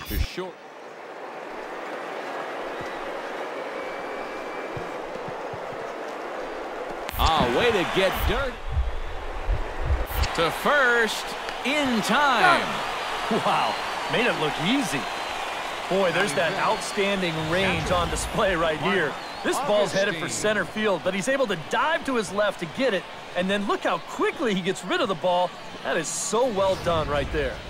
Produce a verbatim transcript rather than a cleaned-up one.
to short. Ah, way to get dirt. To first in time. Wow, made it look easy. Boy, there's that outstanding range on display right here. This ball's headed for center field, but he's able to dive to his left to get it, and then look how quickly he gets rid of the ball. That is so well done right there.